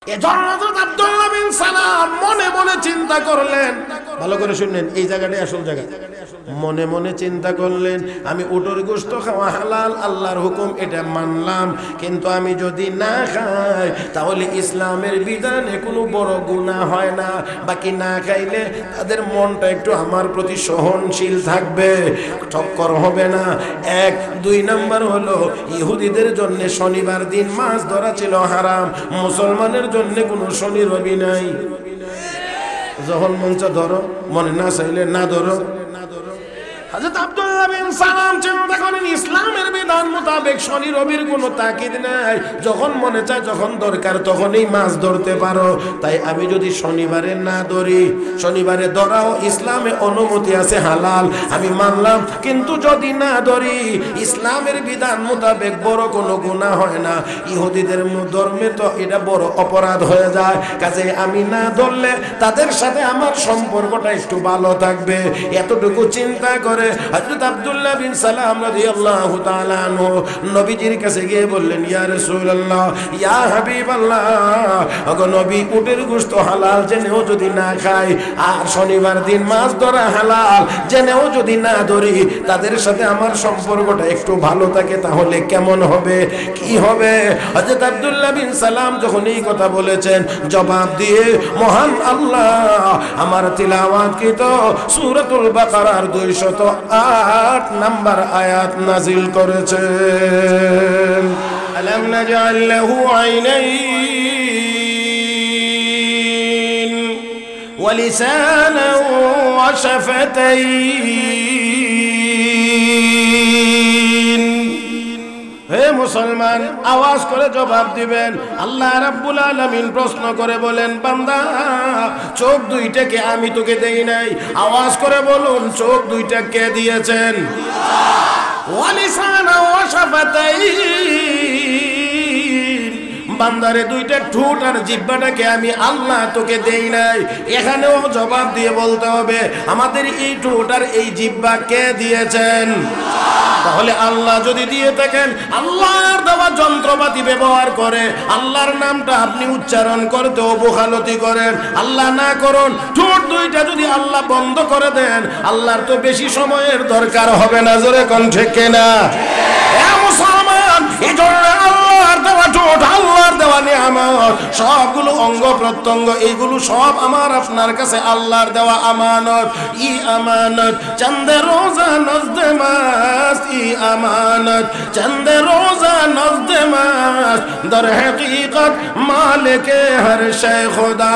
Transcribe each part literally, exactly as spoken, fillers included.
এজন্য হযরত আব্দুল্লাহ বিন সালাম মনে মনে চিন্তা করলেন, ভালো করে শুনলেন, এই জায়গাটাই আসল জায়গা। মনে মনে চিন্তা করলেন, আমি উটের গোশত খাওয়া হালাল, আল্লাহর হুকুম, এটা মানলাম, কিন্তু আমি যদি না খাই তাহলে ইসলামের বিধানে কোনো বড় গুনাহ হয় না। বাকি না খাইলে তাদের মনটা একটু আমার প্রতি সহনশীল থাকবে, ঠক্কর হবে না। এক দুই নাম্বার হলো, ইহুদিদের জন্য শনিবার দিন মাছ ধরা ছিল হারাম, মুসলমানের জন্য কোনো শনি রবি নাই। যখন মন চায় ধরো, মনে না চাইলে না ধরো। হযরত আব্দুল্লাহ বিন সালাম চিন্তা করেন, ইসলামের বিধান মোতাবেক শনি রবির কোনো তাকিদ নাই, যখন মনে চায় যখন দরকার তখনই মাছ ধরতে পারো। তাই আমি যদি শনিবারে না ধরি, শনিবারে ধরাও ইসলামে অনুমতি আছে, হালাল, আমি মানলাম, কিন্তু যদি না ধরি ইসলামের বিধান মোতাবেক বড় কোনো গুনাহ হয় না, ইহুদিদের ধর্মে তো এটা বড় অপরাধ হয়ে যায়। কাজে আমি না ধরলে তাদের সাথে আমার সম্পর্কটা একটু ভালো থাকবে। এতটুকু চিন্তা করে হযরত আব্দুল্লাহ বিন সালাম রাদিয়াল্লাহু তাআলা আনহু নবীজির কাছে গিয়ে বললেন, ইয়া রাসূলুল্লাহ, ইয়া হাবিবাল্লাহ, ওগো নবী, উটের গোশত হালাল জেনেও যদি না খাই, আর শনিবার দিন মাছ ধরা হালাল জেনেও যদি না ধরি, তাদের সাথে আমার সম্পর্কটা একটু ভালো থাকে, তাহলে কেমন হবে, কি হবে? হযরত আব্দুল্লাহ বিন সালাম যখন এই কথা বলেছেন, জবাব দিয়ে মহান আল্লাহ আমার তিলাওয়াতকৃত সূরাতুল বাকারার দুইশত আট নাম্বার আয়াত নাজিল করেছেন। আলাম নাজআল লাহু আইনাইন ওয়া লিসানান ওয়া শাফাতাইন। হে মুসলমান, আওয়াজ করে জবাব দিবেন। আল্লাহ রাব্বুল আলামিন প্রশ্ন করে বলেন, বান্দা, চোখ দুইটাকে আমি তোকে দেই নাই? আওয়াজ করে বলুন, চোখ দুইটা কে দিয়েছেন? ওয়া লিসানা ওয়া শাফাতাইন, বান্দারে দুইটা ঠোঁট আর জিহ্বাটাকে আমি আল্লাহ তোকে দেই নাই? এখানেও জবাব দিয়ে বলতে হবে, আমাদের এই ঠোঁট আর এই জিহ্বা কে দিয়েছেন? তাহলে আল্লাহ যদি দিয়ে থাকেন, আল্লাহর দেওয়া যন্ত্রপাতি ব্যবহার করে আল্লাহর নামটা আপনি উচ্চারণ করতে অবখালতি করেন, আল্লাহ না করুন, ঠোঁট দুইটা যদি আল্লাহ বন্ধ করে দেন, আল্লাহর তো বেশি সময়ের দরকার হবে না। জোরে কোন ঠিক কিনা? এ মুসলমান, এই জন্য আল্লাহর দেওয়া ঠোঁট, আল্লাহর দেওয়া নিয়ামত, সবগুলো অঙ্গ প্রত্যঙ্গ, এইগুলো সব আমার আপনার কাছে আল্লাহর দেওয়া আমানত। ই আমানত চন্দে রোজা নজদে মাস, ই আমানত চন্দে রোজা নজদে মাস, দর হাকিকত মালিকে হর শে খুদা,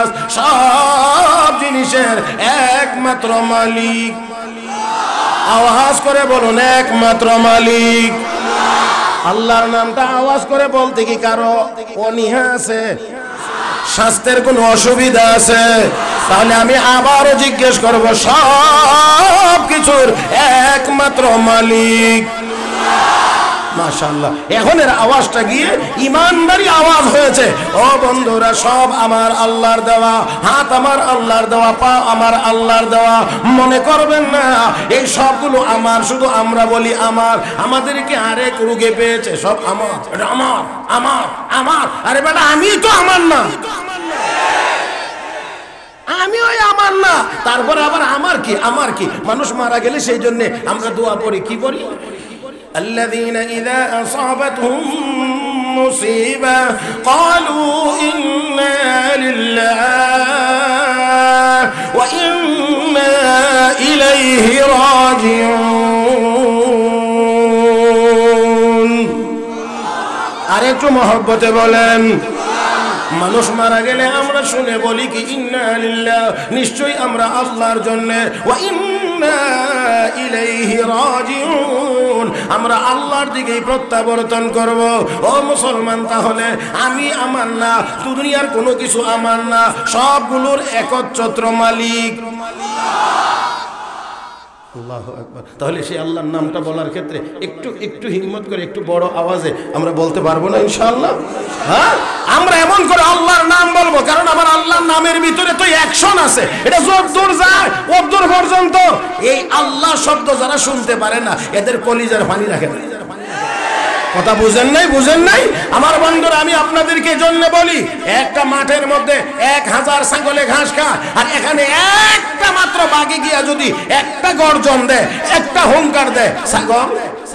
সব জিনিসের একমাত্র মালিক। আওয়াজ করে বলুন, একমাত্র মালিক আল্লাহর নামটা আওয়াজ করে বলতে কি কারো অনীহা আছে, স্বাস্থ্যের কোনো অসুবিধা আছে? তাহলে আমি আবারও জিজ্ঞেস করব, সব কিছুর একমাত্র মালিক মাশাআল্লাহ। এখন এর আওয়াজটা গিয়ে ইমানদারি আওয়াজ হয়েছে। ও বন্ধুরা, সব আমার আল্লাহর দেওয়া, হাত আমার আল্লাহর দেওয়া, পা আমার আল্লাহর দেওয়া। মনে করবেন না এই সবগুলো আমার, শুধু আমরা বলি আমার, আমাদেরকে আরেক রোগে পেয়েছে, সব আমার, এটা আমার আমার আমার। আরে বেটা, আমি তো আমার না, আমি ওই আমার না, তারপরে আবার আমার কি আমার কি? মানুষ মারা গেলে সেই জন্য আমরা দোয়া পড়ি, কি পড়ি? الذين إذا أصابتهم مصيبة قالوا إنا لله وإنا إليه راجعون। আরেকটু মহব্বতে বলেন। মানুষ মারা গেলে আমরা শুনে বলি কি, ইন্না লিল্লাহ, নিশ্চয়ই আমরা আল্লাহর জন্য, ওয়া ইন্না ইলাইহি রাজিউন, আমরা আল্লাহর দিকেই প্রত্যাবর্তন করব। ও মুসলমান, তাহলে আমি আমার না, দুনিয়ার কোনো কিছু আমার না, সবগুলোর একচ্ছত্র মালিক আল্লাহু আকবার। তাহলে সেই আল্লাহর নামটা বলার ক্ষেত্রে একটু একটু হিম্মত করে, একটু বড় আওয়াজে আমরা বলতে পারবো না ইনশাআল্লাহ? হ্যাঁ, আমরা এমন করে আল্লাহর নাম বলবো, কারণ আমার আল্লাহর নামের ভিতরে তো অ্যাকশন আছে। এটা যতদূর যায় ততদূর পর্যন্ত এই আল্লাহ শব্দ যারা শুনতে পারে না, এদের কলিজার পানি রাখে না। কথা বুঝেন নাই? বুঝেন নাই আমার বন্ধুরা? আমি আপনাদেরকে জন্য বলি, একটা মাঠের মধ্যে এক হাজার ছাগলে ঘাস খায়, আর এখানে একটা মাত্র বাঘে গিয়া যদি একটা গর্জন দেয়, একটা হুঙ্কার দেয়, ছাগল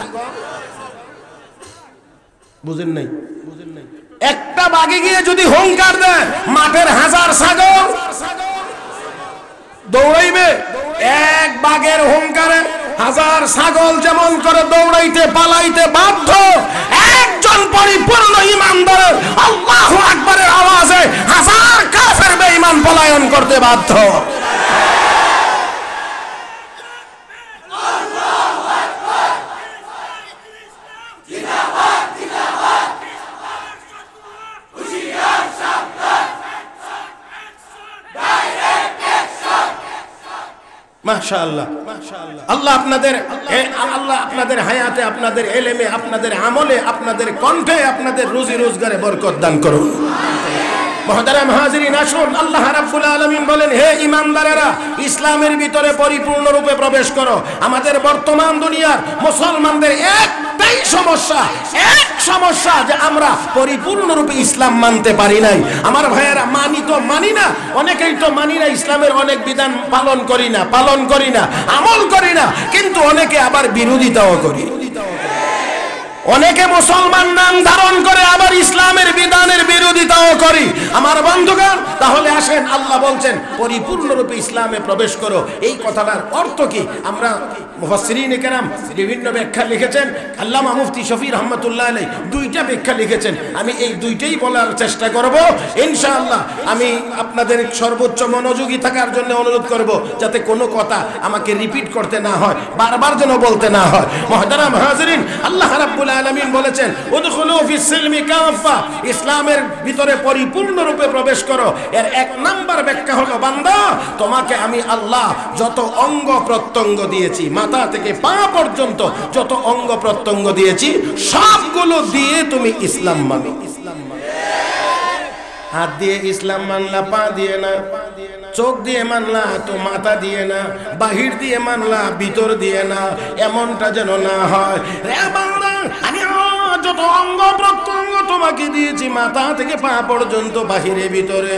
বুঝেন নাই? বুঝেন নাই? একটা বাঘে গিয়ে যদি হুঙ্কার দেয়, মাঠের হাজার ছাগল দৌড়াইবে। এক বাঘের হুঙ্কারে হাজার ছাগল যেমন করে দৌড়াইতে পালাইতে বাধ্য, একজন পরিপূর্ণ ঈমানদারের আল্লাহু আকবারের আওয়াজে হাজার কাফের বেঈমান পলায়ন করতে বাধ্য। মাশাআল্লাহ, আল্লাহ আপনাদের আল্লাহ আপনাদের হায়াতে, আপনাদের এলেমে, আপনাদের আমলে, আপনাদের কণ্ঠে, আপনাদের রুজি রোজগারে বরকত দান করুন। মুহতারাম হাজিরিন, আসুন, আল্লাহ রাব্বুল আলামিন বলেন, হে ঈমানদারেরা, ইসলামের ভিতরে পরিপূর্ণ রূপে প্রবেশ করো। আমাদের বর্তমান দুনিয়ার মুসলমানদের একটাই সমস্যা, এক সমস্যা যে আমরা পরিপূর্ণ রূপে ইসলাম মানতে পারি নাই। আমার ভাইয়েরা, মানি তো মানি না, অনেকেই তো মানি না, ইসলামের অনেক বিধান পালন করি না, পালন করি না, আমল করি না, কিন্তু অনেকে আবার বিরোধিতাও করি। অনেকে মুসলমান নাম ধারণ করে আবার ইসলামের বিধানের বিরোধিতাও করি। আমার বন্ধুগণ, তাহলে আসেন, আল্লাহ বলছেন পরিপূর্ণরূপে ইসলামে প্রবেশ করো। এই কথাটার অর্থ কি? আমরা মুফাসসিরিনে কেরাম বিভিন্ন ব্যাখ্যা লিখেছেন। আল্লামা মুফতি শফি রহমাতুল্লাহ আলাইহি দুইটা ব্যাখ্যা লিখেছেন। আমি এই দুইটাই বলার চেষ্টা করব ইনশাআল্লাহ। আমি আপনাদের সর্বোচ্চ মনোযোগী থাকার জন্য অনুরোধ করব, যাতে কোনো কথা আমাকে রিপিট করতে না হয়, বারবার যেন বলতে না হয়। মুহতারাম হাজিরিন, আল্লাহ রাব্বুল আলামিন বলেছেন, উদখুলু ফিস সিলমি কাফা, ইসলামের ভিতরে পরিপূর্ণরূপে প্রবেশ করো। এর এক নাম্বার ব্যাখ্যা হলো, বান্দা, তোমাকে আমি আল্লাহ যত অঙ্গ প্রত্যঙ্গ দিয়েছি, মাথা থেকে পা পর্যন্ত যত অঙ্গ প্রত্যঙ্গ দিয়েছি, সবগুলো দিয়ে তুমি ইসলাম মানো। ইসলাম মানো, হাত দিয়ে ইসলাম মানলা, পা দিয়ে না, চোখ দিয়ে মানলা তো মাথা দিয়ে না, বাহির দিয়ে মানলা ভিতর দিয়ে না, এমনটা যেন না হয়। রে বান্দা, আমি যত অঙ্গ প্রত্যঙ্গ তোমাকে দিয়েছি, মাথা থেকে পা পর্যন্ত, বাহিরে ভিতরে,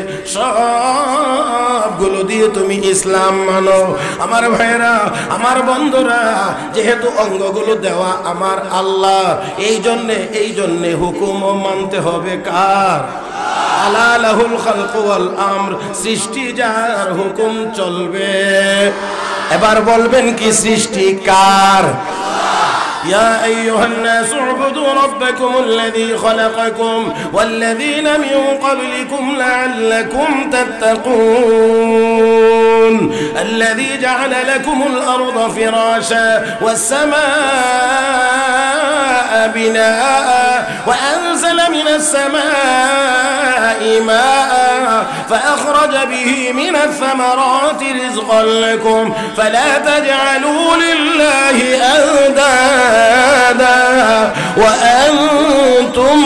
সবগুলো দিয়ে তুমি ইসলাম মানো। আমার ভাইরা, আমার বন্ধুরা, যেহেতু অঙ্গগুলো দেওয়া আমার আল্লাহ, এই জন্যে এই জন্যে হুকুমও মানতে হবে কার? আলা লাহুল খালকু ওয়াল আমর, সৃষ্টি যার, হুকুম চলবে। এবার বলবেন কি, সৃষ্টি কার? يا أيها الناس اعبدوا ربكم الذي خلقكم والذين من قبلكم لعلكم تتقون الذي جعل لكم الأرض فراشا والسماء بناء وأنزل من السماء ماء فأخرج به من الثمرات رزقا لكم فلا تجعلوا لله أندادا وأنتم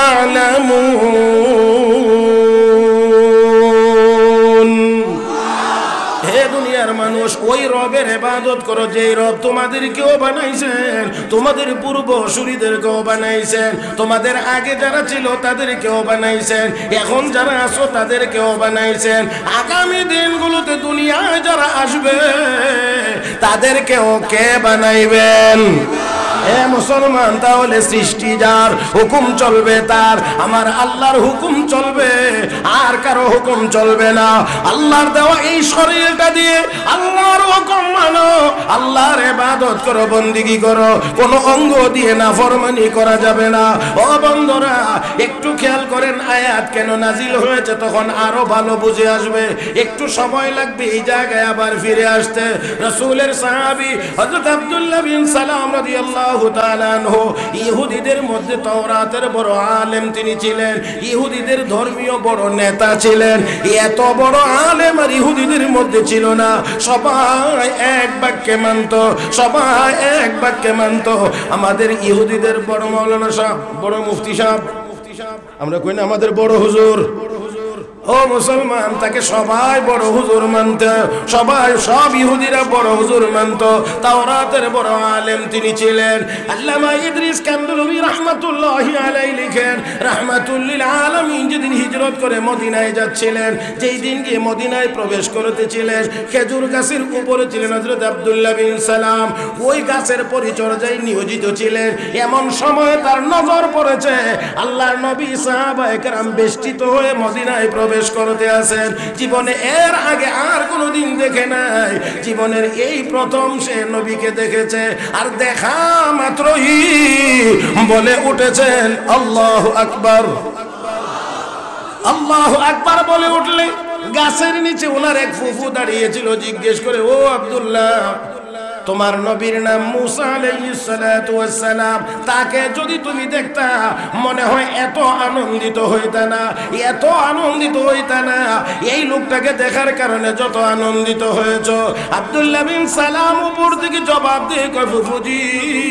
تعلمون। হে দুনিয়ার মানুষ, ওই রবের ইবাদত করো যেই রব তোমাদেরকেও বানাইছেন, তোমাদের পূর্বসূরীদেরকেও বানাইছেন, তোমাদের আগে যারা ছিল তাদেরকেও বানাইছেন, এখন যারা আছো তাদেরকেও বানাইছেন, আগামী দিনগুলোতে দুনিয়ায় যারা আসবে তাদেরকেও কে বানাইবেন? এ মুসলমান, তাহলে সৃষ্টি যার, হুকুম চলবে তার। আমার আল্লাহর হুকুম চলবে, আর কারো হুকুম চলবে না। আল্লাহর দেওয়া এই শরীরটা দিয়ে আল্লাহর হুকুম মানো, আল্লাহর ইবাদত করো, বন্দেগী করো, কোনো অঙ্গ দিয়ে নাফরমানি করা যাবে না। ও বন্ধুরা, একটু খেয়াল করেন, আয়াত কেন নাজিল হয়েছে, তখন আরো ভালো বুঝে আসবে। একটু সময় লাগবে এই জায়গায় আবার ফিরে আসতে। রাসূলের সাহাবী হযরত আব্দুল্লাহ বিন সালাম রাদিয়াল্লাহু তাআলা আনহু, ইহুদিদের মধ্যে তাওরাতের বড় আলেম তিনি ছিলেন, ইহুদিদের ধর্মীয় বড় নেতা ছিলেন। এত বড় আলেম আর ইহুদিদের মধ্যে ছিল না, সবাই এক বাক্যে মানত, সবাই এক বাক্যে মানত। আমাদের ইহুদিদের বড় মাওলানা সাহেব, বড় মুফতি সাহেব, আমরা কই না আমাদের বড় হুজুর, ও মুসলমান, তাকে সবাই বড় হুজুর মানত, সবাই সব ইহুদিরা বড় হুজুর মানত। তাওরাতের বড় আলেম তিনি ছিলেন। আল্লামা ইদ্রিস কান্দলুবি রাহমাতুল্লাহি আলাইহি লিখেন, রাহমাতুল লিল আলামিন যেদিন হিজরত করে মদিনায় যাচ্ছিলেন, যেই দিন গিয়ে মদিনায় প্রবেশ করতেছিলেন, খেজুর গাছের উপরে ছিলেন হযরত আব্দুল্লাহ বিন সালাম, ওই গাছের পরিচর্যায় নিয়োজিত ছিলেন। এমন সময় তার নজর পড়েছে আল্লাহর নবী সাহাবায়ে কেরাম বেষ্টিত হয়ে মদিনায় প্রবেশ করতে আছেন। জীবনে এর আগে আর কোনোদিন দেখে নাই, জীবনের এই প্রথম সে নবীকে দেখেছে। আর দেখা মাত্রই বলে উঠেছেন আল্লাহু আকবার, আল্লাহু আকবার বলে উঠলে গাছের নিচে ওনার এক ফুফু দাঁড়িয়েছিল। জিজ্ঞেস করে, ও আব্দুল্লাহ, তোমার নবীর নাম মুসা আলাইহিস সালাতু ওয়াস সালাম, তাকে যদি তুমি দেখতা মনে হয় এত আনন্দিত হইতা না, এত আনন্দিত হইতা না এই লোকটাকে দেখার কারণে যত আনন্দিত হয়েছো। আব্দুল্লাহ বিন সালাম উপর থেকে জবাব দিয়ে কয়, ফুফুজি,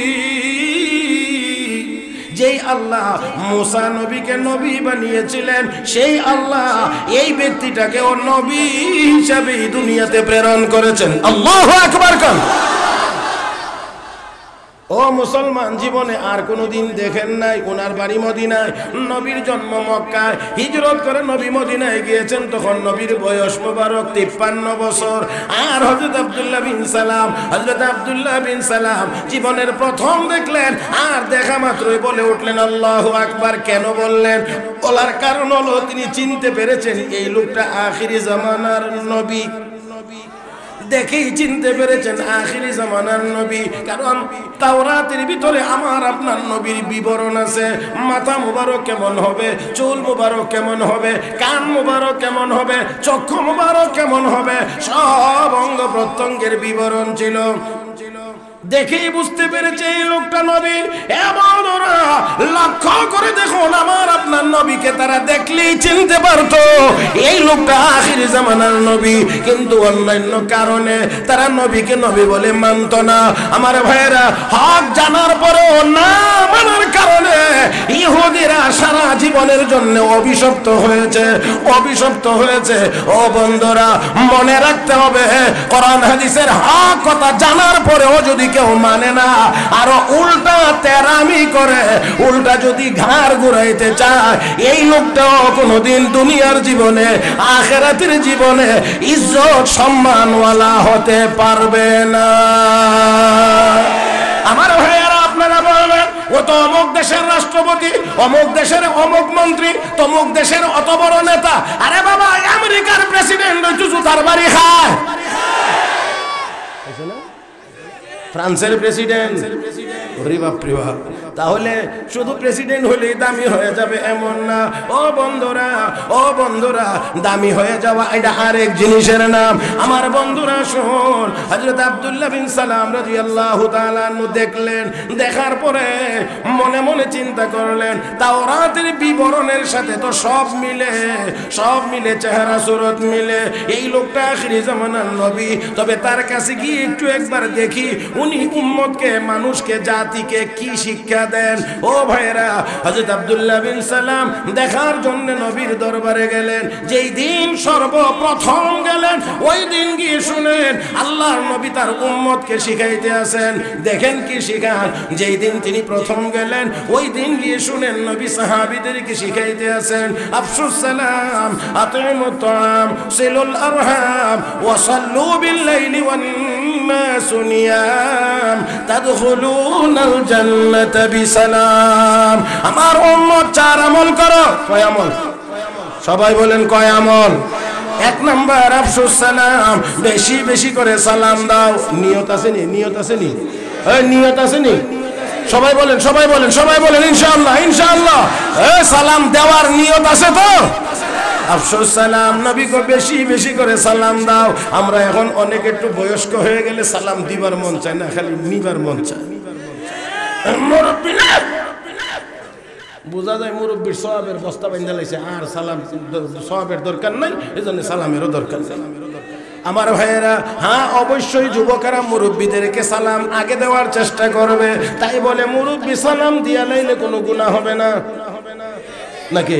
যেই আল্লাহ মুসা নবীকে নবী বানিয়েছিলেন সেই আল্লাহ এই ব্যক্তিটাকেও নবী হিসাবে দুনিয়াতে প্রেরণ করেছেন। আল্লাহু আকবার কান। ও মুসলমান, জীবনে আর কোনোদিন দেখেন নাই। ওনার বাড়ি মদিনায়, নবীর জন্ম মক্কায়, হিজরত করে নবী মদিনায় গিয়েছেন, তখন নবীর বয়স মোবারক তিপ্পান্ন বছর। আর হযরত আব্দুল্লাহ বিন সালাম, হযরত আব্দুল্লাহ বিন সালাম জীবনের প্রথম দেখলেন, আর দেখা মাত্রই বলে উঠলেন আল্লাহু আকবার। কেন বললেন? বলার কারণ হলো তিনি চিনতে পেরেছেন এই লোকটা আখিরি জামানার নবী। দেখেই চিনতে পেরেছেন আখিরি জামানার নবী, কারণ তাওরাতের ভিতরে আমার আপনার নবীর বিবরণ আছে। মাথা মুবারক কেমন হবে, চুল মুবারক কেমন হবে, কান মুবারক কেমন হবে, চক্ষু মুবারক কেমন হবে, সব অঙ্গ প্রত্যঙ্গের বিবরণ ছিল। দেখেই বুঝতে পেরেছে এই লোকটা নবী। এবার ওরা লক্ষ্য করে দেখুন, আমার আপনার নবীকে তারা দেখলেই চিনতে পারতো এই লোকটা আখিরি জামানার নবী, কিন্তু অন্যান্য কারণে তারা নবীকে নবী বলে মানত না। আমার ভাইয়েরা, হক জানার পরেও না মানার কারণে ইহুদিরা সারা জীবনের জন্য অভিশপ্ত হয়েছে, অভিশপ্ত হয়েছে। ও বন্ধুরা, মনে রাখতে হবে, কোরআন হাদিসের হক কথা জানার পরেও যদি কেউ মানে না, আরো উল্টা তেরামি করে, উল্টা যদি ঘাড় ঘুরাইতে চায়, এই লোকটাও কোনোদিন দুনিয়ার জীবনে আখিরাতের জীবনে ইজ্জত সম্মানওয়ালা হতে পারবে না। আমার ভাইয়েরা, আপনারা বলবেন ও তো অমুক দেশের রাষ্ট্রপতি, অমুক দেশের অমুক মন্ত্রী, তমুক দেশের অত বড় নেতা। আরে বাবা, আমেরিকার প্রেসিডেন্ট জুতার বাড়ি খায়, ফ্রান্সের প্রেসিডেন্ট, তাহলে শুধু প্রেসিডেন্ট হলেই দামি হয়ে যাবে এমন না। ও বন্ধুরা, ও বন্ধুরা, দামি হয়ে যাওয়া এটা আরেক জিনিসের নাম। আমার বন্ধুরা শুন, হযরত আব্দুল্লাহ বিন সালাম রাদিয়াল্লাহু তাআলা আনহু দেখলেন, দেখার পরে মনে মনে চিন্তা করলেন তাওরাতের বিবরণের সাথে তো সব মিলে, সব মিলে, চেহারা সুরত মিলে, এই লোকটা আখিরি জামানার নবী। তবে তার কাছে গিয়ে একটু একবার দেখি উনি উম্মতকে, মানুষকে, জাতিকে কি শিক্ষা দেন। ও ভাইরা, হযরত আব্দুল্লাহ বিন সালাম দেখার জন্য নবীর দরবারে গেলেন। যেই দিন সর্বপ্রথম গেলেন, ওই দিন গিয়ে শুনেন আল্লাহর নবী তার উম্মতকে শিখাইতে আছেন। দেখেন কি শিখান। যেই দিন তিনি প্রথম গেলেন, ওই দিন গিয়ে শুনেন নবী সাহাবীদেরকে শিখাইতে আছেন, আফসুস সালাম, আতিমুত তাআম, সিলুল আরহাম, ওয়া সাল্লু বিল লাইলি ওয়ান নাসু নিয়াম, তাদখুলুনাল জান্নাতা বিসালাম। আমার উম্মত চার আমল করো। কয় আমল? সবাই বলেন কয় আমল? এক নাম্বার আফসুস সালাম, বেশি বেশি করে সালাম দাও। নিয়ত আছে নি? নিয়ত আছে নি? এই নিয়ত আছে নি? সবাই বলেন, সবাই বলেন, সবাই বলেন ইনশাআল্লাহ, ইনশাআল্লাহ। এই সালাম দেওয়ার নিয়ত আছে তো? আফসোস সালাম, নবীকে বেশি বেশি করে সালাম দাও। আমরা এখন অনেক একটু বয়স্ক হয়ে গেলে সালাম দিবার মন চায় না, খালি নিবার মন চায়। মুরব্বী না, বোঝা যায় মুরব্বীর সওয়াবের বস্তা বাঁধা লাইছে, আর সালাম সওয়াবের দরকার নাই, এজন্য সালামেরও দরকার নেই। আমার ভাইয়েরা, হ্যাঁ অবশ্যই যুবকেরা মুরব্বীদেরকে সালাম আগে দেওয়ার চেষ্টা করবে। তাই বলে মুরব্বী সালাম দিয়া লাইলে কোনো গুনাহ হবে না নাকি?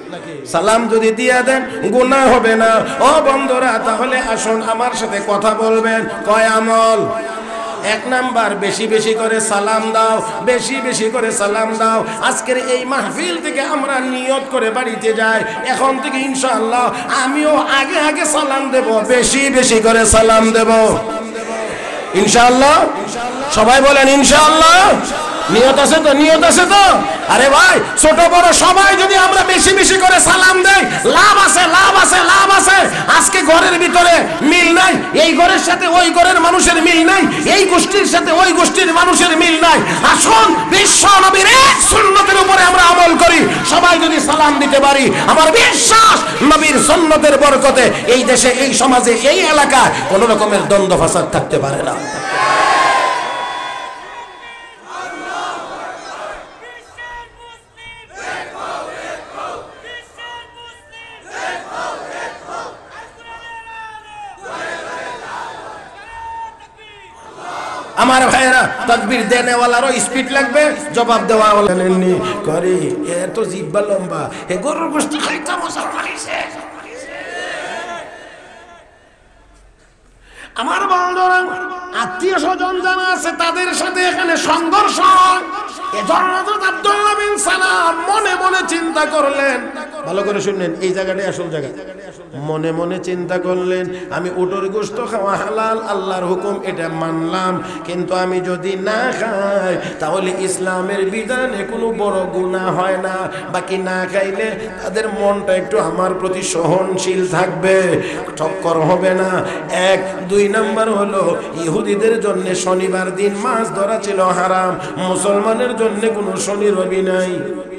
সালাম যদি দিয়ে দেন গুনাহ হবে না। ও বন্ধুরা, তাহলে আসুন আমার সাথে কথা বলবেন। কয় আমল? এক নাম্বার, বেশি বেশি করে সালাম দাও, বেশি বেশি করে সালাম দাও। আজকের এই মাহফিল থেকে আমরা নিয়ত করে বাড়িতে যাই, এখন থেকে ইনশাআল্লাহ আমিও আগে আগে সালাম দেব, বেশি বেশি করে সালাম দেব ইনশাআল্লাহ। সবাই বলেন ইনশাআল্লাহ। নিয়ত আছে তো? নিয়ত আছে তো? আরে ভাই, ছোট বড় সবাই যদি আমরা বেশি বেশি করে সালাম দেই, লাভ আছে, লাভ আছে, লাভ আছে। আজকে ঘরের ভিতরে মিল নাই, এই ঘরের সাথে ওই ঘরের মানুষের মিল নাই, এই গোষ্ঠীর সাথে ওই গোষ্ঠীর মানুষের মিল নাই। আসুন বিশ্ব নবীর এক সুন্নতের উপরে আমরা আমল করি। সবাই যদি সালাম দিতে পারি, আমার বিশ্বাস নবীর সুন্নতের বরকতে এই দেশে, এই সমাজে, এই এলাকায় কোনো রকমের দ্বন্দ্ব ফাসাদ থাকতে পারে না। আমার ভাইরা, তাকবীর দেনেওয়ালারও স্পিড লাগবে, জবাব দেওয়াওয়ালা নেননি করে এত জিব্বা লম্বা, এ গরুর গোশত খাইতে মুসলমান হইছে। আমার বন্ধুরা, আত্মীয় স্বজন জানা আছে, তাদের সাথে এখানে সংঘর্ষ। এজন্য আব্দুল্লাহ বিন সালাম মনে মনে চিন্তা করলেন, ভালো করে শুনলেন, এই জায়গাটাই আসল জায়গা। মনে মনে চিন্তা করলেন, আমি উটের গোশত খাওয়া হালাল, আল্লাহর হুকুম, এটা মানলাম, কিন্তু আমি যদি না খাই তাহলে ইসলামের বিধানে কোনো বড় গুনাহ হয় না। বাকি না খাইলে তাদের মনটা একটু আমার প্রতি সহনশীল থাকবে, ঠক্কর হবে না। এক দুই নাম্বার হলো, ইহুদিদের জন্য শনিবার দিন মাছ ধরা ছিল হারাম, মুসলমানের জন্য কোনো শনি রবি নাই।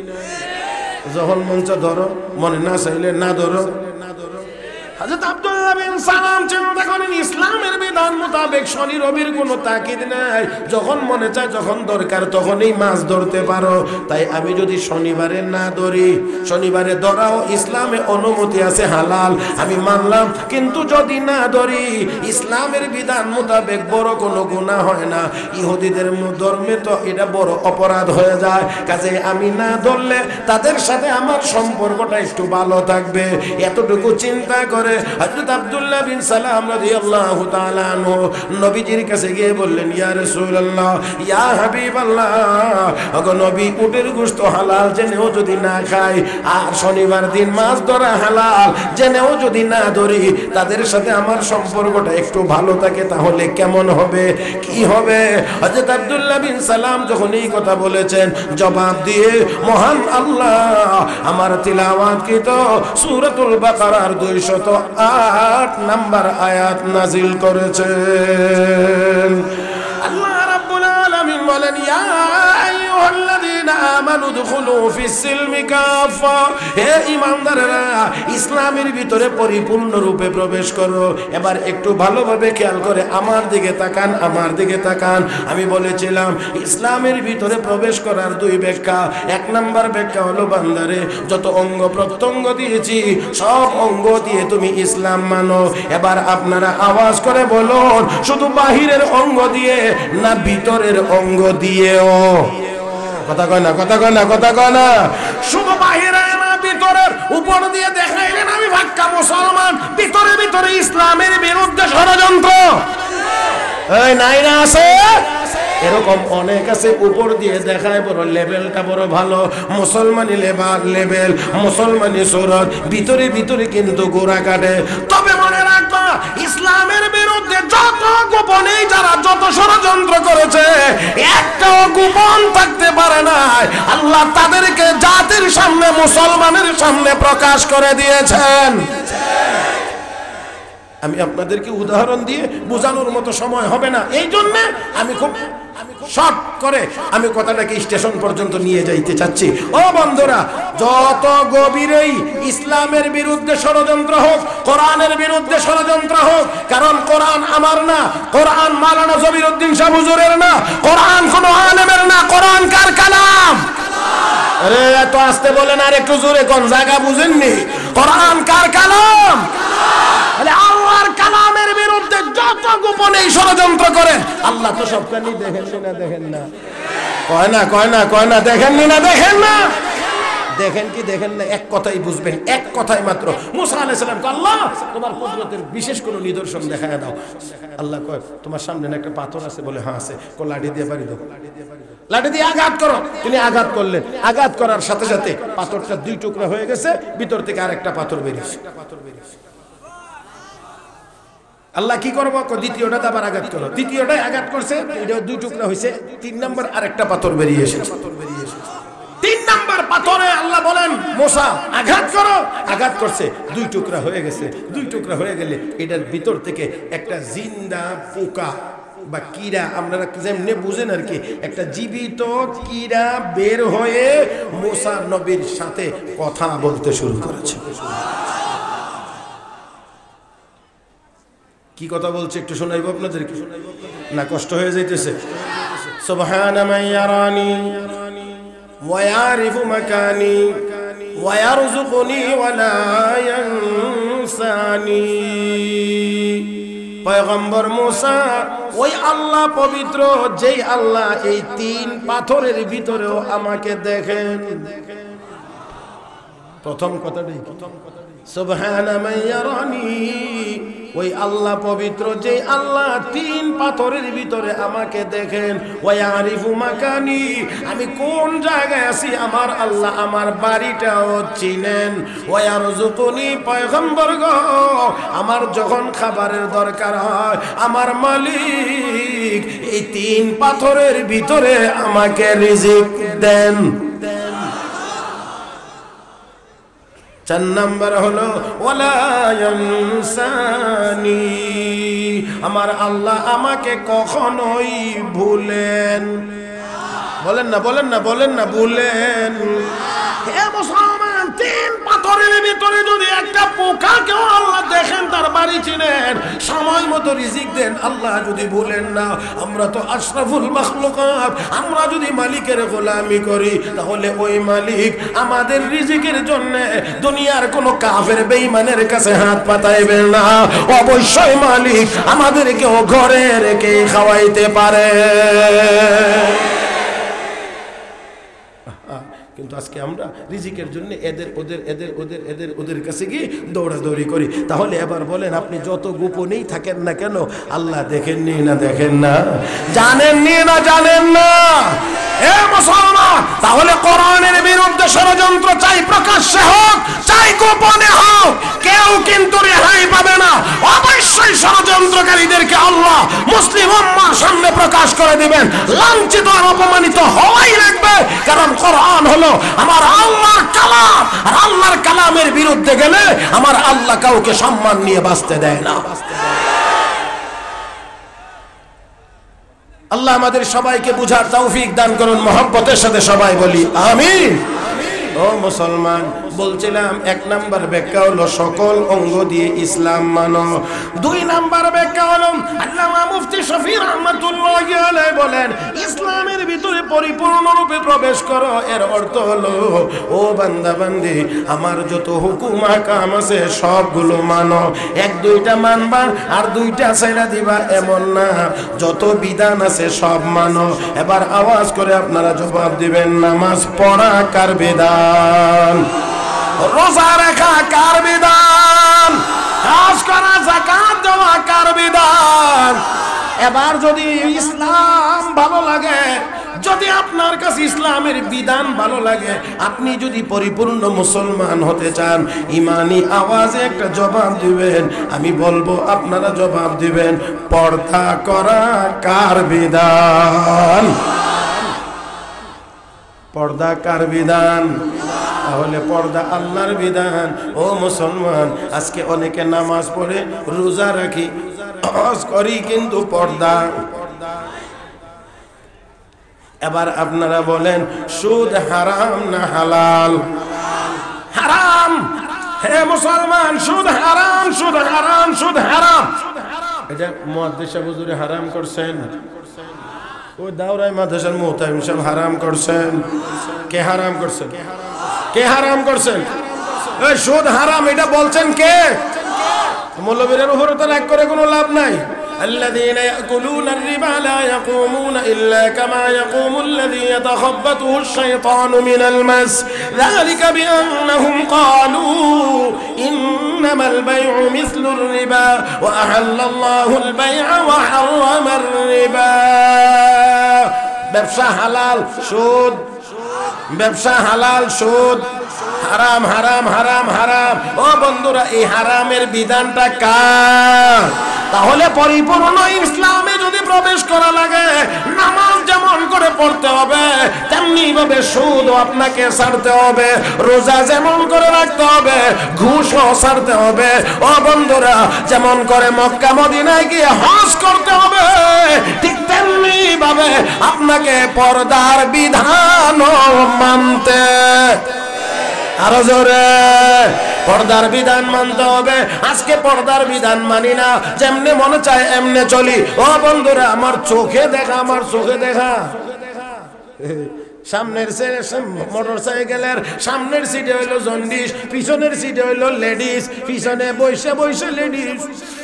যখন মন চায় ধরো, মনে না চাইলে না ধরো। হযরত আব্দুল্লাহ বিন সালাম চিন্তা করেন, ইসলামের বিধান মোতাবেক শনি রবির কোনো তাকিদ নাই, যখন মনে চায়, যখন দরকার তখনই মাছ ধরতে পারো। তাই আমি যদি শনিবারে না ধরি, শনিবারে ধরাও ইসলামে অনুমতি আছে, হালাল, আমি মানলাম, কিন্তু যদি না ধরি ইসলামের বিধান মোতাবেক বড় কোনো গুনাহ হয় না। ইহুদিদের ধর্মে তো এটা বড় অপরাধ হয়ে যায়, কাজে আমি না ধরলে তাদের সাথে আমার সম্পর্কটা একটু ভালো থাকবে। এতটুকু চিন্তা করে হযরত আব্দুল্লাহ বিন সালাম রাদিয়াল্লাহু তাআলা আনহু নবীজির কাছে গিয়ে বললেন, ইয়া রাসূলুল্লাহ, ইয়া হাবিবাল্লাহ, ওগো নবী, উটের গোশত হালাল জেনেও যদি না খাই, আর শনিবার দিন মাছ ধরা হালাল জেনেও যদি না ধরি, তাদের সাথে আমার সম্পর্কটা একটু ভালো থাকে, তাহলে কেমন হবে, কি হবে? হযরত আব্দুল্লাহ বিন সালাম যখন এই কথা বলেছেন, জবাব দিয়ে মহান আল্লাহ আমার তিলাওয়াতকৃত সূরাতুল বাকারার দুইশত আট নাম্বার আয়াত নাজিল করেছেন। আল্লাহ রাব্বুল আলামিন বলেন, ইয়া আইয়ুহাল্লাযীনা আমানু দুখুলু ফিস সিলমি কাফা, হে ঈমানদাররা, ইসলামের ভিতরে পরিপূর্ণ রূপে প্রবেশ করো। এবার একটু ভালোভাবে খেয়াল করে আমার দিকে তাকান, আমার দিকে তাকান। আমি বলেছিলাম ইসলামের ভিতরে প্রবেশ করার দুই ব্যাখ্যা। এক নাম্বার ব্যাখ্যা হলো, বান্দারে যত অঙ্গ প্রত্যঙ্গ দিয়েছি সব অঙ্গ দিয়ে তুমি ইসলাম মানো। এবার আপনারা আওয়াজ করে বলুন, শুধু বাহিরের অঙ্গ দিয়ে না ভিতরের অঙ্গ দিয়েও? কথা কয় না, কথা কয় না, কথা কয় না। শুধু বাহিরে না ভিতরের, উপর দিয়ে দেখাইলেন আমি পাক্কা মুসলমান, ভিতরে ভিতরে ইসলামের বিরুদ্ধে ষড়যন্ত্র। এই নাই না আছে? এরকম অনেক আছে, উপর দিয়ে দেখায় বড় লেভেলটা বড় ভালো, মুসলমানি লেভেল লেভেল মুসলমানি সুরত, ভিতরে ভিতরে কিন্তু গোড়া কাটে। তবে মনে রাখবা, ইসলামের বিরুদ্ধে যত গোপনে যারা যত ষড়যন্ত্র করেছে, একটাও গোপন থাকতে পারে না। আল্লাহ তাদেরকে জাতির সামনে, মুসলমানের সামনে প্রকাশ করে দিয়েছেন। আমি আপনাদেরকে উদাহরণ দিয়ে বোঝানোর মতো সময় হবে না, এই জন্য আমি খুব শর্ট করে আমি কথাটাকে স্টেশন পর্যন্ত নিয়ে যাইতে চাচ্ছি। ও বন্ধুরা, যত গভীরেই ইসলামের বিরুদ্ধে ষড়যন্ত্র হোক, কোরআনের বিরুদ্ধে ষড়যন্ত্র হোক, কারণ কোরআন আমার না, কোরআন মাওলানা জবিরউদ্দিন শাহ হুজুরের না, কোরআন কোনো আলেমের না, কোরআন কার কালাম? আরে এত আস্তে বলেন, আর একটু জোরে কোন জায়গা বুঝেননি? কোরআন কার কালাম? আল্লাহর কালামের বিরুদ্ধে যত গোপনে ষড়যন্ত্র করে, আল্লাহ তো সবখানি দেখেন না, দেখেন না, কয় না, কয় না, কয় না, দেখেননি না, দেখেন না। দেখেন কি দেখেন না, এক কথাই বুঝবেন, এক কথাই মাত্র। মুসা আলাইহিস সালাম কয় আল্লাহ তোমার কুদরতের বিশেষ কোনো নিদর্শন দেখায় দাও। আল্লাহ কয় তোমার সামনে একটা পাথর আছে, বলে হ্যাঁ আছে। কয় লাঠি দিয়ে বাড়ি দাও, লাঠি দিয়ে আঘাত করো। তিনি আঘাত করলেন, আঘাত করার সাথে সাথে পাথরটা দুই টুকরা হয়ে গেছে, ভিতর থেকে আরেকটা পাথর বেরিয়েছে। আল্লাহ কি করবো, দ্বিতীয়টা আবার আঘাত করো। দ্বিতীয়টাই আঘাত করছে, এটা দুই টুকরা হয়েছে। তিন নম্বর আরেকটা পাথর বেরিয়ে এসেছে। তিন নম্বর পাথরে আল্লাহ বলেন মুসা আঘাত করো। আঘাত করছে, দুই টুকরা হয়ে গেছে। দুই টুকরা হয়ে গেলে এটার ভিতর থেকে একটা জিন্দা পোকা বা কীড়া, আপনারা যেমনি বুঝেন আর কি, একটা জীবিত কীড়া বের হয়ে মুসা নবীর সাথে কথা বলতে শুরু করেছে। কি কথা বলছে একটু শোনাইব আপনাদেরকে, না কষ্ট হয়ে যাইতেছে? সুবহানা মান ইয়ারানি ওয়া ইয়ারিফু মাকানি ওয়া ইয়ারযুকুনি ওয়া লা ইয়ানসানি। পয়গম্বর মুসা, ওই আল্লাহ পবিত্র, যেই আল্লাহ এই তিন পাথরের ভিতরেও আমাকে দেখেন। প্রথম কথাটাই সুবহানা মান ইয়ারানি, ওই আল্লাহ পবিত্র, যে আল্লাহ তিন পাথরের ভিতরে আমাকে দেখেন। ওয়া ইয়ারিফু মাকানি, আমি কোন জায়গায় আছি আমার আল্লাহ আমার বাড়িটাও চিনেন। ওয়া ইয়ারযুকুনি, পয়গম্বর গো আমার যখন খাবারের দরকার হয় আমার মালিক এই তিন পাথরের ভিতরে আমাকে রিজিক দেন। চার নাম্বার হলো ওয়ালা ইয়ানসানি, আমার আল্লাহ আমাকে কখনোই ভুলেন। বলেন না, বলেন না, বলেন না, ভুলেন। হে মুসলমান, তিন পাথরের ভিতরে যদি একটা পোকাকেও আল্লাহ দেখেন, তার বাড়ি চিনেন, সময় মতো রিজিক দেন, আল্লাহ যদি ভুলেন না। আমরা তো আশরাফুল মাখলুকাত, আমরা যদি মালিকের গোলামি করি তাহলে ওই মালিক আমাদের রিজিকের জন্য দুনিয়ার কোনো কাফের বেঈমানের কাছে হাত পাতাইবেন না। অবশ্যই মালিক আমাদেরকেও ঘরে রেখে খাওয়াইতে পারে। কিন্তু আজকে আমরা রিজিকের জন্য এদের ওদের এদের ওদের এদের ওদের কাছে গিয়ে দৌড়াদৌড়ি করি। তাহলে এবার বলেন, আপনি যত গোপনেই থাকেন না কেন, আল্লাহ দেখেননি না দেখেন না, জানেননি না জানেন না? এ মুসলমান, তাহলে কোরআনের বিরুদ্ধে ষড়যন্ত্র চাই প্রকাশ্যে হোক চাই গোপনে হোক, কেউ কিন্তু রেহাই পাবে না। অবশ্যই ষড়যন্ত্রকারীদেরকে আল্লাহ মুসলিম উম্মাহর সামনে প্রকাশ করে দিবেন, লাঞ্ছিত আর অপমানিত হওয়াই লাগবে। কারণ কোরআন হলো আমার আল্লাহর কালাম, আর আল্লাহর কালামের বিরুদ্ধে গেলে আমার আল্লাহ কাউকে সম্মান নিয়ে বাঁচতে দেয় না। আল্লাহ আমাদের সবাইকে বুঝার তৌফিক দান করুন। মহব্বতের সাথে সবাই বলি আমিন। ও মুসলমান, বলছিলাম এক নাম্বার ব্যাখ্যা হলো সকল অঙ্গ দিয়ে ইসলাম মানো। দুই নাম্বার ব্যাখ্যা হলো আল্লামা মুফতি শফি রাহমাতুল্লাহি আলাইহি বলেন, ইসলামের ভিতরে পরিপূর্ণরূপে প্রবেশ করো। এর অর্থ হলো, ও বান্দা বান্দি, আমার যত হুকুম আহকাম আছে সবগুলো মানো। এক দুইটা মানবা আর দুইটা ছেড়ে দিবা এমন না, যত বিধান আছে সব মানো। এবার আওয়াজ করে আপনারা জবাব দিবেন, নামাজ পড়া কার বিধান? রোজা রাখা কার বিধান? হজ করা, যাকাত দেওয়া কার বিধান? এবার যদি ইসলাম ভালো লাগে, যদি আপনার কাছে ইসলামের বিধান ভালো লাগে, আপনি যদি পরিপূর্ণ মুসলমান হতে চান, ইমানি আওয়াজে একটা জবাব দিবেন। আমি বলবো, আপনারা জবাব দিবেন, পর্দা করা কার বিধান? পর্দা কার বিধান? তাহলে পর্দা আল্লাহর বিধান। ও মুসলমান, আজকে অনেকে নামাজ পড়ে, রোজা রাখি, হজ করি, কিন্তু পর্দা। এবার আপনারা বলেন, সুদ হারাম না হালাল? হারাম। হে মুসলমান, সুদ হারাম, সুদ হারাম, সুদ হারাম। এটা মুহাদ্দিস হুজুরে হারাম করছেন, ওই দাওরাই মাদ্রাসার মুহতামিম সাহেব হারাম করছেন। কে হারাম করছেন? কে হারাম করছেন? এই সুদ হারাম এটা বলছেন কে? মৌলবীদের উপরে তো রাগ করে কোনো লাভ নাই। الذين يأكلون الربا لا يقومون إلا كما يقوم الذي يتخبطه الشيطان من المس ذلك بأنهم قالوا إنما البيع مثل الربا وأحل الله البيع وحرم الربا ব্যবসা হালাল সুদ ব্যবসা হালাল সুদ হারাম হারাম হারাম হারাম ও বন্ধুরা এই হারামের বিধানটা কার তাহলে পরিপূর্ণ ইসলামে যদি প্রবেশ করা লাগে নামাজ যেমন করে পড়তে হবে তেমনি ভাবে সুদও আপনাকে ছাড়তে হবে রোজা যেমন করে রাখতে হবে ঘুষও ছাড়তে হবে ও বন্ধুরা যেমন করে মক্কা মদিনায় গিয়ে হজ করতে হবে ঠিক তেমনি ভাবে আপনাকে পর্দার বিধানও মানতে আরো জোরে পর্দার বিধান মানতে হবে আজকে পর্দার বিধান মানি না যেমনে মনে চায় এমনে চলি ও বন্ধুরা আমার চোখে দেখা আমার চোখে দেখা সামনের মোটর সাইকেলের সামনের সিটে হইলো জন্ডিস পিছনের সিটে হইলো লেডিস পিছনে বসে বসে লেডিস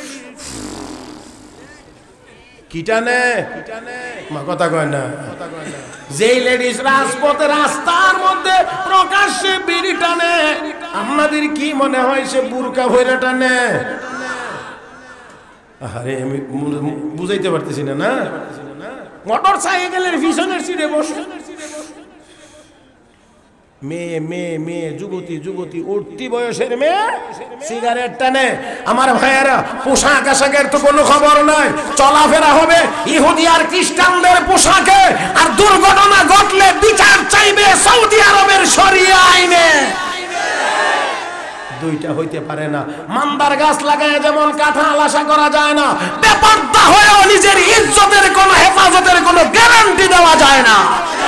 কিটানে মা কথা কয় না যেই লেডিস রাজপথে রাস্তার মধ্যে প্রকাশ্যে বিড়ি টানে আপনাদের কি মনে হয় সে বুরকা ভইরা টানে আরে আমি বুঝাইতে পারতেছি না না মোটর সাইকেলের পিছনের সিটে বসে মেয়ে মেয়ে মেয়ে যুবতী যুবতী উঠতি বয়সের মেয়ে সিগারেট টানে আমার ভাইয়েরা পোশাক আশাকের তো কোনো খবর নাই চলাফেরা হবে ইহুদি আর খ্রিস্টানদের পোশাকে আর দুর্ঘটনা ঘটলে বিচার চাইবে সৌদি আরবের শরিয়া আইনে দুইটা হইতে পারে না মান্দার গাছ লাগায় যেমন কাঁঠাল আশা করা যায় না বেপরদা হয়েও নিজের ইজ্জতের কোনো হেফাজতের কোনো গ্যারান্টি দেওয়া যায় না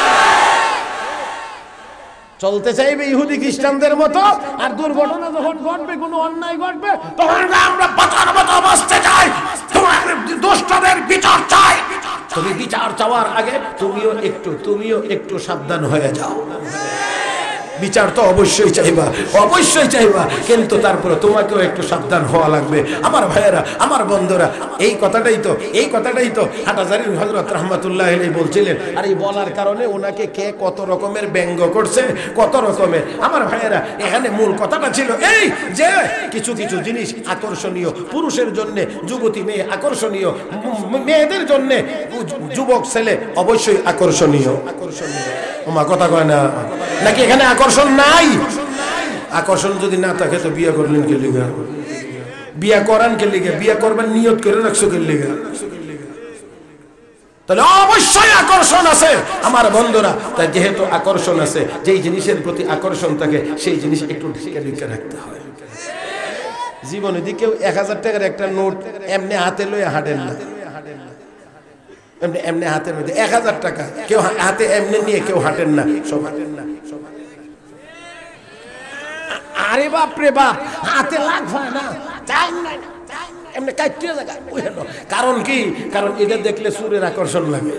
চলতে চাইবে ইহুদি খ্রিস্টানদের মতো আর দুর্ঘটনা যখন ঘটবে কোনো অন্যায় ঘটবে তখন আমরা বাঁচার মতো বসতে চাই তোমাদের দুষ্টদের বিচার চাই তুমি বিচার চাওয়ার আগে তুমিও একটু তুমিও একটু সাবধান হয়ে যাও বিচার তো অবশ্যই চাইবা অবশ্যই চাইবা কিন্তু তারপরে তোমাকেও একটু সাবধান হওয়া লাগবে আমার ভাইয়েরা আমার বন্ধুরা এই কথাটাই তো এই কথাটাই তো হাটাজারি হযরত রাহমাতুল্লাহ আলাইহি বলছিলেন আর এই বলার কারণে ওনাকে কে কত রকমের ব্যঙ্গ করছে কত রকমের আমার ভাইয়েরা এখানে মূল কথাটা ছিল এই যে কিছু কিছু জিনিস আকর্ষণীয় পুরুষের জন্য যুবতী মেয়ে আকর্ষণীয় মেয়েদের জন্য যুবক ছেলে অবশ্যই আকর্ষণীয় আকর্ষণীয় ওমা কথা কয় না নাকি এখানে আকর্ষণ নাই আকর্ষণ যদি না থাকে তো বিয়ে করলেন কে লিগা বিয়ে করান কে লিগা বিয়ে করবেন নিয়ত করে রাখছো কে লিগা তাহলে অবশ্যই আকর্ষণ আছে আমার বন্ধুরা তাই যেহেতু আকর্ষণ আছে যেই জিনিসের প্রতি আকর্ষণ থাকে সেই জিনিস একটু ঢেকে ঢেকে রাখতে হয় জীবনে যদি কেউ এক হাজার টাকার একটা নোট এমনি হাতে লয়ে হাঁটেন না এমনি এমনি হাতের মধ্যে এক হাজার টাকা কেউ হাতে এমনি নিয়ে কেউ হাঁটেন না সব হাঁটেন না আরে বাপ রে বাপ হাতে লাগ হয় না এমনি কাটিয়ে জায়গা কারণ কি কারণ এটা দেখলে সুরের আকর্ষণ লাগে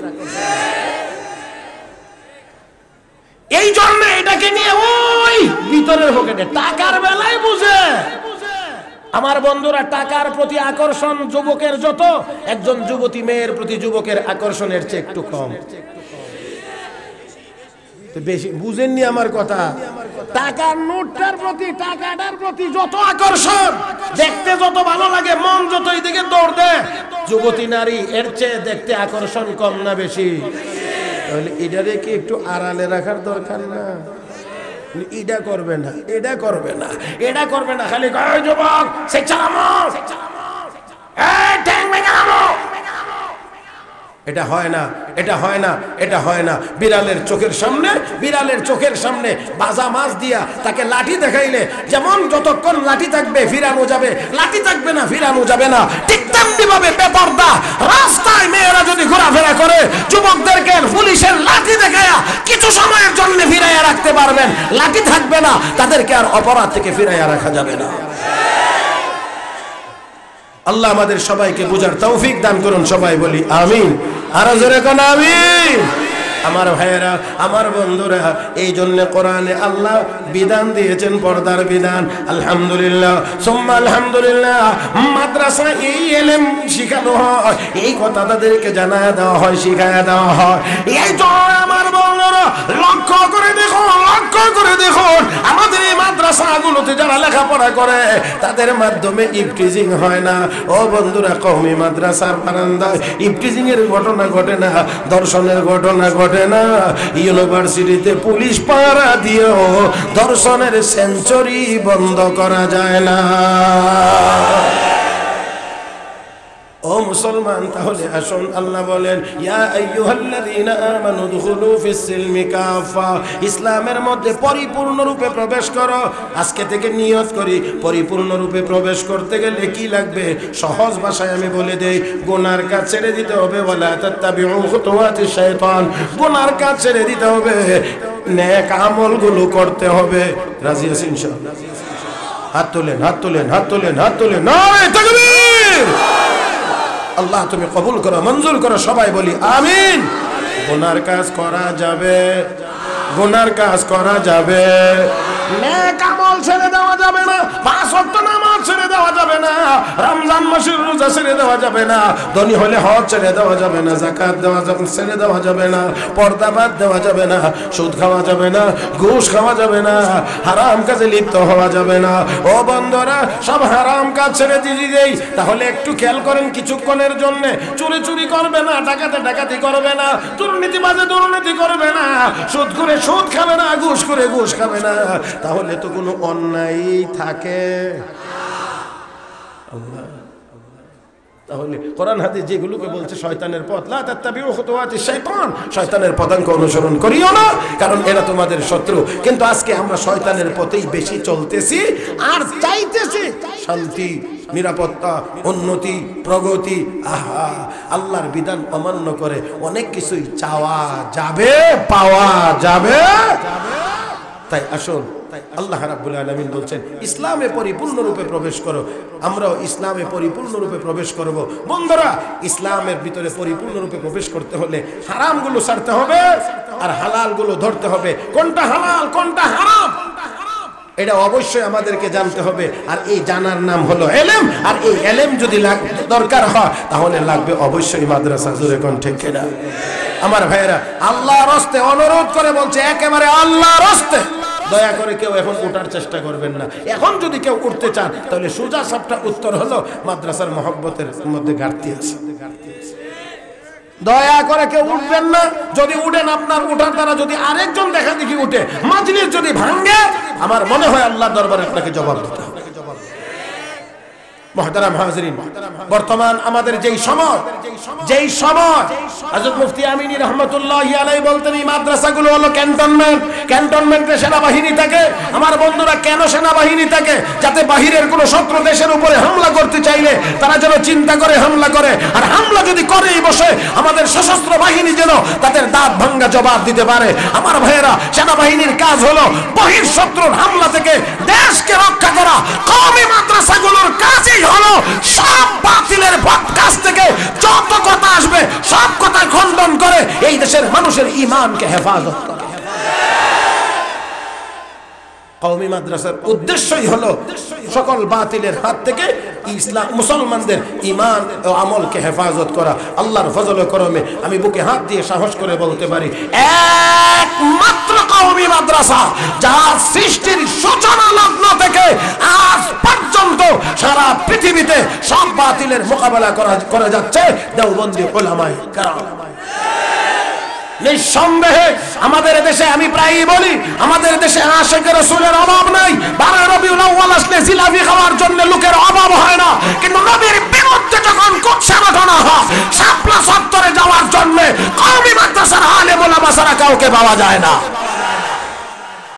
এই জন্য এটাকে নিয়ে ওই ভিতরের পকেটে টাকার বেলায় বুঝে আমার বন্ধুরা টাকার প্রতি আকর্ষণ যুবকের যত একজন যুবতী মেয়ের প্রতি যুবকের আকর্ষণের চেয়ে একটু কম বেশি বুঝেননি আমার কথা টাকার নোটটার প্রতি টাকাটার প্রতি যত আকর্ষণ দেখতে যত ভালো লাগে মন যত এইদিকে দৌড় দেয় যুবতী নারী এর চেয়ে দেখতে আকর্ষণ কম না বেশি তাহলে এটারে কি একটু আড়ালে রাখার দরকার না এটা করবে না এটা করবে না এটা করবে না খালি কয় যুবক সে চালামো এই ট্যাং মেগামো এটা হয় না এটা হয় না এটা হয় না বিড়ালের চোখের সামনে বিড়ালের চোখের সামনে বাজা মাছ দিয়া তাকে লাঠি দেখাইলে যেমন যতক্ষণ লাঠি থাকবে ফিরানো যাবে লাঠি থাকবে না ফিরানো যাবে না ঠিক তেমনি ভাবে বেপরদা রাস্তায় মেয়েরা যদি ঘোরাফেরা করে যুবকদেরকে পুলিশের লাঠি দেখায়া কিছু সময়ের জন্য ফিরাইয়া রাখতে পারবেন লাঠি থাকবে না তাদেরকে আর অপরাধ থেকে ফিরাইয়া রাখা যাবে না আল্লাহ আমাদের সবাইকে বুঝার তৌফিক দান করুন সবাই বলি আমিন আর জোরে কোন আমিন আমার ভাইয়েরা, আমার বন্ধুরা, এই জন্য কোরআনে আল্লাহ বিধান দিয়েছেন পর্দার বিধান। আলহামদুলিল্লাহ সুম্মা আলহামদুলিল্লাহ। মাদ্রাসা এই ইলম শিখানো হয়, এই কথা তাদেরকে জানায় দেওয়া হয়, শিখায় দেওয়া হয়। এই জন্য আমার বন্ধুরা লক্ষ্য করে দেখুন, লক্ষ্য করে দেখুন, আমাদের এই মাদ্রাসাগুলোতে যারা লেখাপড়া করে তাদের মাধ্যমে ইফটিজিং হয় না। ও বন্ধুরা, কওমি মাদ্রাসার বারান্দায় ইফটিজিং এর ঘটনা ঘটে না, দর্শনের ঘটনা ঘটে না। ইউনিভার্সিটিতে পুলিশ পাহারা দিয়েও দর্শনের সেঞ্চুরি বন্ধ করা যায় না। ও মুসলমান, তাহলে আসুন, আল্লাহ বলেন ইয়া আইয়ুহাল্লাযীনা আমানু দুখুলু ফিস সিলমি কাফা, ইসলামের মধ্যে পরিপূর্ণ রূপে প্রবেশ করো। আজকে থেকে নিয়ত করি, পরিপূর্ণ রূপে প্রবেশ করতে গেলে কি লাগবে? সহজ ভাষায় আমি বলে দেই, গুনার কাজ ছেড়ে দিতে হবে। ওয়ালা তাত্তাবিউ খুতুওয়াতিশ শাইতান, গুনার কাজ ছেড়ে দিতে হবে, নেক আমলগুলো করতে হবে। রাজি আছেন ইনশাআল্লাহ? হাত তোলেন, হাত তোলেন, হাত তোলেন, হাত তোলেন। নারে তাকবীর! আল্লাহ তুমি কবুল করো, মঞ্জুর করো, সবাই বলি আমিন। গুনার কাজ করা যাবে, গুনার কাজ করা যাবে, নেক আমল ছেড়ে দেওয়া যাবে না, পাঁচ ওয়াক্ত নামাজ ছেড়ে দেওয়া যাবে না, রমজান মাসের রোজা ছেড়ে দেওয়া যাবে না, ধনী হলে হজ ছেড়ে দেওয়া যাবে না, যাকাত দেওয়া যাবে ছেড়ে দেওয়া যাবে না, পর্দা বাদ দেওয়া যাবে না, সুদ খাওয়া যাবে না, ঘুষ খাওয়া যাবে না, হারাম কাজে লিপ্ত হওয়া যাবে না। ও বন্ধুরা, সব হারাম কাজ ছেড়ে দিয়ে দেই। তাহলে একটু খেয়াল করেন, কিছুক্ষণের জন্য চুরি চুরি করবে না, ডাকাতে ডাকাতি করবে না, দুর্নীতিবাজে দুর্নীতি করবে না, সুদ করে সুদ খাবে না, ঘুষ করে ঘুষ খাবে না। তাহলে তো কোনো অন্যায় থাকে। আল্লাহ, তাহলে কোরআন হাদিস যেগুলোকে বলছে শয়তানের পথ, লা তাত্তাবিউ খুতুওয়াতিশ শাইতান, শয়তানের পদাঙ্ক অনুসরণ করিও না, কারণ এরা তোমাদের শত্রু। কিন্তু আজকে আমরা শয়তানের পথেই বেশি চলতেছি আর চাইতেছি শান্তি, নিরাপত্তা, উন্নতি, প্রগতি। আহা, আল্লাহর বিধান অমান্য করে অনেক কিছুই চাওয়া যাবে, পাওয়া যাবে। তাই আসুন, আল্লাহ রাব্বুল আলামিন বলছেন ইসলামে পরিপূর্ণ রূপে প্রবেশ করো। আমরাও ইসলামে পরিপূর্ণ রূপে প্রবেশ করব। বন্ধুরা, ইসলামের ভিতরে পরিপূর্ণ রূপে প্রবেশ করতে হলে হারামগুলো ছাড়তে হবে আর হালালগুলো ধরতে হবে। কোনটা হালাল, কোনটা হারাম, এটা অবশ্যই আমাদেরকে জানতে হবে। আর এই জানার নাম হলো ইলম। আর এই ইলম যদি দরকার হয় তাহলে লাগবে অবশ্যই মাদ্রাসা। জোরে কোন ঠিক কিনা? আমার ভাইয়েরা, আল্লাহর রাস্তে অনুরোধ করে বলছে, একেবারে আল্লাহর রাস্তে দয়া করে কেউ এখন উঠার চেষ্টা করবেন না। এখন যদি কেউ উঠতে চান তাহলে সোজা সাপটা উত্তর হলো মাদ্রাসার মহব্বতের মধ্যে ঘাটতি আছে। দয়া করে কেউ উঠবেন না। যদি উঠেন, আপনার উঠার দ্বারা যদি আরেকজন দেখা দেখি উঠে, মাজলিস যদি ভাঙ্গে, আমার মনে হয় আল্লাহর দরবারে আপনাকে জবাব দিতে হবে। মুহতারাম হাজিরিন, বর্তমান আমাদের যেই সময়, যেই সময় হযরত মুফতি আমিনী রাহমাতুল্লাহি আলাইহি বলতেন এই মাদ্রাসাগুলো হলো ক্যান্টনমেন্ট। ক্যান্টনমেন্টে সেনাবাহিনী থাকে। আমার বন্ধুরা, কেন সেনাবাহিনী থাকে? যাতে বাহিরের কোনো শত্রু দেশের উপরে হামলা করতে চাইলে তারা যেন চিন্তা করে হামলা করে। আর হামলা যদি করেই বসে, আমাদের সশস্ত্র বাহিনী যেন তাদের দাঁত ভাঙ্গা জবাব দিতে পারে। আমার ভাইয়েরা, সেনাবাহিনীর কাজ হলো বহির শত্রুর হামলা থেকে দেশকে রক্ষা করা। কওমি মাদ্রাসাগুলোর কাজই হলো সব বাতিলের কাছ থেকে যত কথা আসবে সব কথা খণ্ডন করে এই দেশের মানুষের ঈমানকে হেফাজত করা। কওমি মাদ্রাসার উদ্দেশ্যই হলো সকল বাতিলের হাত থেকে ইসলাম মুসলমানদের ঈমান ও আমলকে হেফাজত করা। আল্লাহর ফজল ও করমে আমি বুকে হাত দিয়ে সাহস করে বলতে পারি, একমাত্র কওমি মাদ্রাসা যার সৃষ্টির সূচনা লগ্ন থেকে আজ পর্যন্ত সারা পৃথিবীতে সব বাতিলের মোকাবেলা করা করে যাচ্ছে দেওবন্দি উলামায়ে কেরাম। নিঃসন্দেহে আমাদের দেশে, আমি প্রায়ই বলি, আমাদের দেশে আশিকে রাসূলের অভাব নাই। বারো রবিউল আউয়াল আসলে জিলাপি খাওয়ার জন্য লোকের অভাব হয় না। কিন্তু নবীর বিরুদ্ধে যখন কুৎসা ঘটনা হয়, শাপলা চত্বরে যাওয়ার জন্য কওমি মাদ্রাসার আলেম ওলামা ছাড়া কাউকে পাওয়া যায় না।